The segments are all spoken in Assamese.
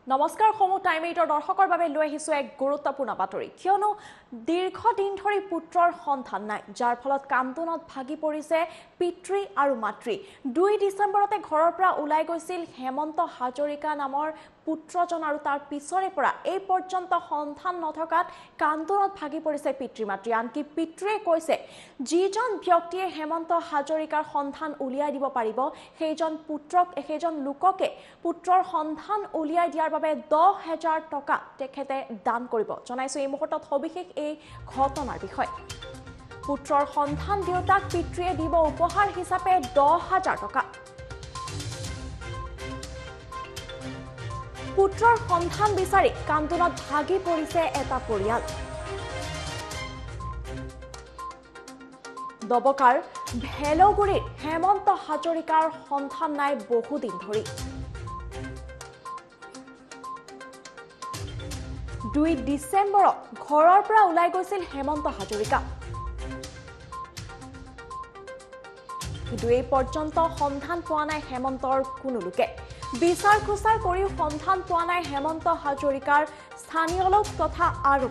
নমস্কাৰ সমু টাইম 8 দৰ্শকৰ বাবে লৈ আহিছো এক গুৰুত্বপূৰ্ণ বাতৰি কিয়নো দীৰ্ঘদিন ধৰি পুত্ৰৰ সন্তান নাই যাৰ ফলত কান্দোনত ভাগি পৰিছে পিতৃ আৰু মাতৃ 2 ডিচেম্বৰতে ঘৰৰ পৰা ওলাই গৈছিল হেমন্ত হাজৰিকা নামৰ পুত্ৰজন আৰু তাৰ পিছৰে পৰা এই পৰ্যন্ত সন্তান নথকাত কান্দোনত ভাগি পৰিছে পিতৃ মাতৃ আনকি পিতৃয়ে কৈছে যিজন ব্যক্তিয়ে হেমন্ত হাজৰিকাৰ সন্তান উলিয়াই দিব পাৰিব সেইজন পুত্ৰক সেইজন লোককে পুত্ৰৰ সন্তান উলিয়াই দিয়াৰ বাবে 10,000 টকা তেখেতে দান কৰিব জনাইছো এই মুহূৰ্তত সবিশেষ এই ঘটনাৰ বিষয় পুত্ৰৰ সন্তান দেউতাক পিতৃয়ে দিব উপহাৰ হিচাপে 10,000 টকা পুত্ৰৰ সন্তান বিচাৰি কান্দোনত ভাগি পৰিছে এটা পৰিয়াল দবকাৰ ভেলগুৰিৰ হেমন্ত হাজৰিকাৰ সন্তান নাই বহুদিন ধৰি 2 ডিচেম্বৰত ঘৰৰ পৰা ওলাই গৈছিল হেমন্ত হাজৰিকা কিন্তু এই পৰ্যন্ত সন্ধান পোৱা নাই হেমন্তৰ কোনো লোকে বিচাৰ খুচাৰ কৰিও সন্ধান পোৱা নাই হেমন্ত হাজৰিকাৰ স্থানীয় লোক তথা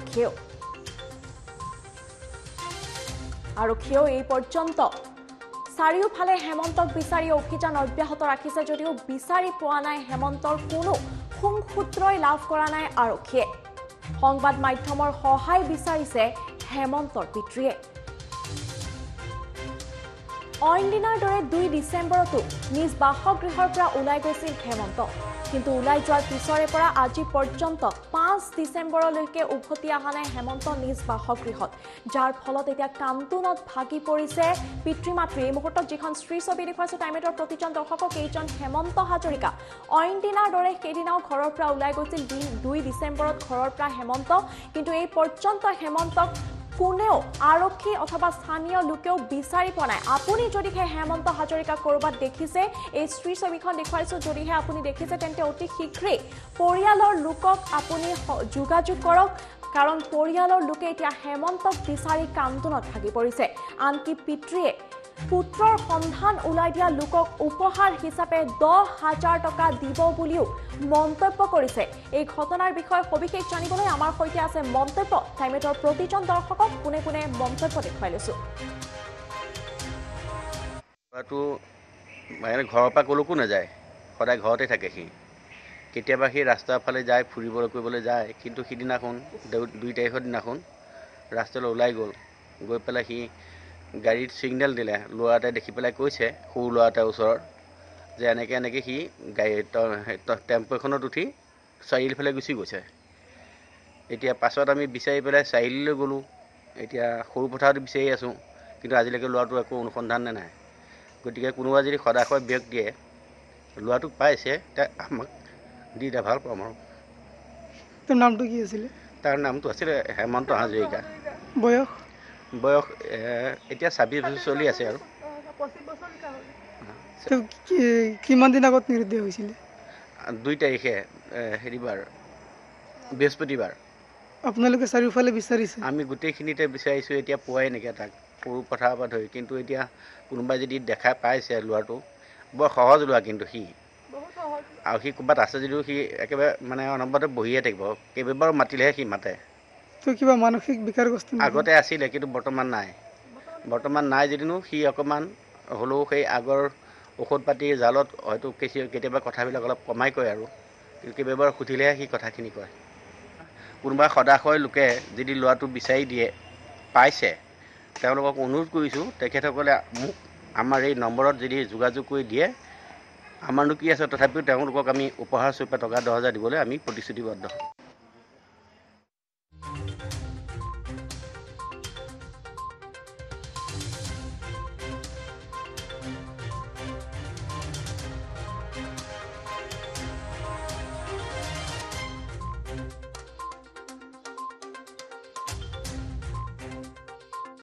আৰক্ষীয়েও এই পৰ্যন্ত চাৰিওফালে হেমন্তক বিচাৰি অভিযান অব্যাহত ৰাখিছে যদিও বিচাৰি পোৱা নাই হেমন্তৰ কোনো সংসূত্ৰই লাভ কৰা নাই আৰক্ষীয়ে সংবাদ মাধ্যমৰ সহায় বিচাৰিছে হেমন্তৰ পিতৃয়ে অইন দিনৰ দৰে 2 ডিচেম্বৰতো নিজ বাসগৃহৰ পৰা ওলাই গৈছিল হেমন্ত কিন্তু ওলাই যোৱাৰ পিছৰে পৰা আজি পৰ্যন্ত 5 ডিচেম্বৰলৈকে উভতি অহা নাই হেমন্ত নিজ বাসগৃহত যাৰ ফলত এতিয়া কান্দোনত ভাগি পৰিছে পিতৃ মাতৃ এই মুহূৰ্তত যিখন শ্ৰী ছবি দেখুৱাইছো টাইমেটৰ প্ৰতিজন দৰ্শকক এইজন হেমন্ত হাজৰিকা অইন দিনৰ দৰে সেইদিনাও ঘৰৰ পৰা ওলাই গৈছিল 2 ডিচেম্বৰত ঘৰৰ পৰা হেমন্ত কিন্তু এই পৰ্যন্ত হেমন্তক কোনেও আৰক্ষী অথবা স্থানীয় লোকেও বিচাৰি পোৱা নাই আপুনি যদিহে হেমন্ত হাজৰিকা কৰবাত দেখিছে এই শ্ৰী ছবিখন দেখুৱাইছো যদিহে আপুনি দেখিছে তেন্তে অতি শীঘ্ৰেই পৰিয়ালৰ লোকক আপুনি যোগাযোগ কৰক কাৰণ পৰিয়ালৰ লোকে এতিয়া হেমন্তক বিচাৰি কান্দোনত ভাগি পৰিছে আনকি পিতৃয়ে পুত্ৰৰ সন্ধান ওলাই দিয়া লোকক উপহাৰ হিচাপে 10,000 টকা দিব বুলিও মন্তব্য কৰিছে এই ঘটনাৰ বিষয়ে সবিশেষ জানিবলৈ আমাৰ সৈতে আছে মন্তব্য টাইমেটৰ প্ৰতিজন দৰ্শকক কোনে কোনে মন্তব্য দেখুৱাই লৈছো ঘৰৰ পৰা কলৈকো নাযায় সদায় ঘৰতে থাকে সি কেতিয়াবা সি ৰাস্তাৰ ফালে যায় ফুৰিবলৈ কৰিবলৈ যায় কিন্তু সিদিনাখন 2 তাৰিখৰ দিনাখন ৰাস্তালৈ ওলাই গৈ পেলাই সি গাড়ীত সিগনেল দিলে ল'ৰা এটাই দেখি পেলাই কৈছে সৰু ল'ৰা এটাৰ ওচৰত যে এনেকৈ সি গাড়ী টেম্পো এখনত উঠি চাৰিআলিফালে গুচি গৈছে এতিয়া পাছত আমি বিচাৰি পেলাই চাৰিআলিলৈ গ'লোঁ এতিয়া সৰু পথাৰত বিচাৰি আছোঁ কিন্তু আজিলৈকে ল'ৰাটোৰ একো অনুসন্ধান নাই গতিকে কোনোবা যদি সদাশয় ব্যক্তিয়ে ল'ৰাটোক পাইছে আমাক দি দিয়া ভাল পাম আৰু তাৰ নামটো কি আছিলে তাৰ নামটো আছিলে হেমন্ত হাজৰিকা বয়স এতিয়া 26 বছৰ চলি আছে আৰু কিমান দিন আগত নিৰুদ্দেশ হৈছিলে 2 তাৰিখে হেৰিবাৰ বৃহস্পতিবাৰ আপোনালোকে চাৰিওফালে বিচাৰিছে আমি গোটেইখিনিতে বিচাৰিছোঁ এতিয়া পোৱাই নাইকিয়া তাক সৰু পথাৰৰ পৰা ধৰি কিন্তু এতিয়া কোনোবাই যদি দেখা পাইছে ল'ৰাটো বৰ সহজ ল'ৰা কিন্তু সি আৰু সি ক'ৰবাত আছে যদিও সি একেবাৰে মানে অনবৰতে বহিয়ে থাকিব কেইবাবাৰো মাতিলেহে সি মাতে কিবা মানসিক বিকাৰগ্ৰস্ত আগতে আছিলে কিন্তু বৰ্তমান নাই যদিও সি অকণমান হ'লেও সেই আগৰ ঔষধ পাতিৰ জালত হয়তো কেতিয়াবা কথাবিলাক অলপ কমাই কয় আৰু কিন্তু কেইবাবাৰ সুধিলেহে সি কথাখিনি কয় কোনোবা সদাশয় লোকে যদি ল'ৰাটো বিচাৰি দিয়ে পাইছে তেওঁলোকক অনুৰোধ কৰিছোঁ তেখেতসকলে মোক আমাৰ এই নম্বৰত যদি যোগাযোগ কৰি দিয়ে আমাৰনো কি আছে তথাপিও তেওঁলোকক আমি উপহাৰ স্বৰূপে টকা 10,000 দিবলৈ আমি প্ৰতিশ্ৰুতিবদ্ধ